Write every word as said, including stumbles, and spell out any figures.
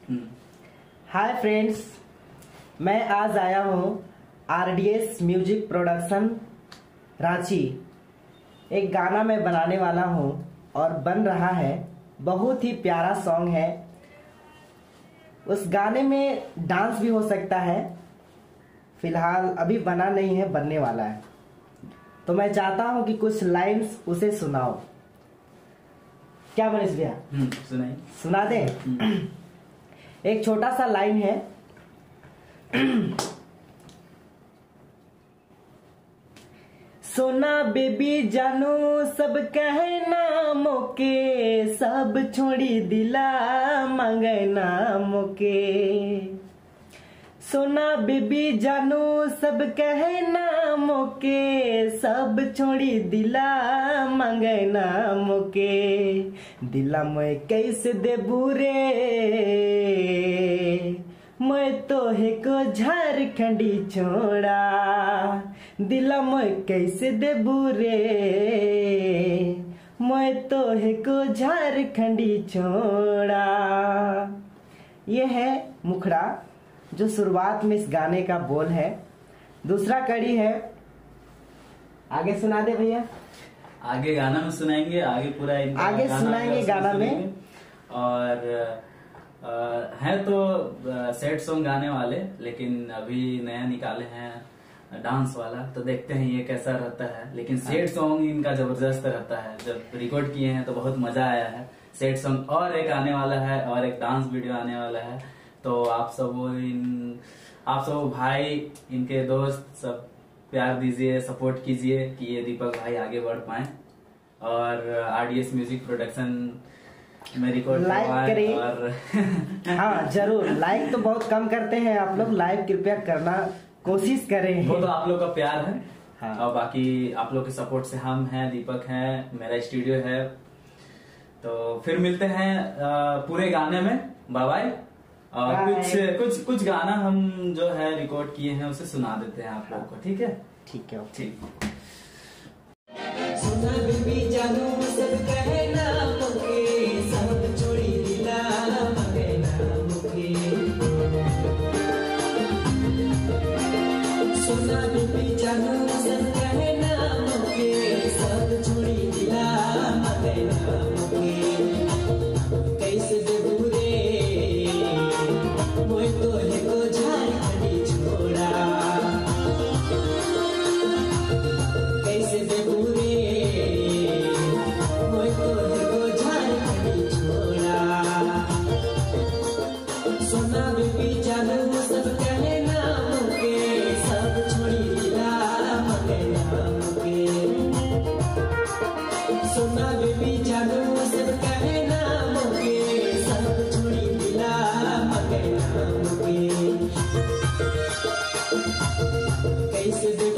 Hi friends, मैं आज आया हूँ आरडीएस म्यूजिक प्रोडक्शन रांची। एक गाना मैं बनाने वाला हूँ और बन रहा है। बहुत ही प्यारा सॉन्ग है। उस गाने में डांस भी हो सकता है। फिलहाल अभी बना नहीं है, बनने वाला है। तो मैं चाहता हूँ कि कुछ लाइंस उसे सुनाओ। क्या मनीष भैया? सुनाइए। सुना दे। एक छोटा सा लाइन है। सोना बेबी जानू सब कहे नामों के, सब छोड़ी दिला मांगे नामों के। सोना बेबी जानू सब कहे नामों के, सब छोड़ी दिला मांगे नामों के। दिला मैं कैसे दे बुरे, मैं तो है को झारखंडी छोड़ा। दिला मैं कैसे दे बुरे, मैं तो है को झारखंडी छोड़ा। ये है मुखड़ा जो शुरुआत में इस गाने का बोल है। दूसरा कड़ी है, आगे सुना दे भैया। आगे गाना में सुनाएंगे, आगे पूरा आगे सुनाएंगे गाना में। और आ, है तो सैड सॉन्ग गाने वाले, लेकिन अभी नया निकाले हैं डांस वाला, तो देखते हैं ये कैसा रहता है। लेकिन सैड सॉन्ग इनका जबरदस्त रहता है। जब रिकॉर्ड किए हैं तो बहुत मजा आया है। सैड सॉन्ग और एक आने वाला है और एक डांस वीडियो आने वाला है। तो आप सब इन आप सब भाई, इनके दोस्त सब प्यार दीजिए, सपोर्ट कीजिए कि ये दीपक भाई आगे बढ़ पाए और आरडीएस म्यूजिक प्रोडक्शन में रिकॉर्ड लाइक करें और हाँ जरूर, लाइक तो बहुत कम करते हैं आप लोग। लाइक कृपया करना कोशिश करें। वो तो आप लोग का प्यार है। हाँ। और बाकी आप लोग के सपोर्ट से हम हैं, दीपक हैं, मेरा स्टूडियो है। तो फिर मिलते हैं पूरे गाने में। Bye bye. और कुछ कुछ कुछ गाना हम जो है रिकॉर्ड किए हैं उसे सुना देते हैं आप लोगों को। ठीक है? ठीक है, ठीक। सोना बेबी जानू सब कहे नामों के, सब छोड़ी दिला मांगे नामों के। सोना बेबी जानू सब कहे नामों के, सब छोड़ी दिला मांगे नामों के। कैसे देबूरे, मैं तो है को झारखंडी छोड़ा। कैसे देबूरे, मैं तो है को झारखंडी छोड़ा। सोना बेबी जानू सब कहे नामों के, सब छोड़ी दिला मांगे नामों के। सोना बेबी जानू सब कहे नामों के, सब छोड़ी दिला मांगे नामों के। कैसे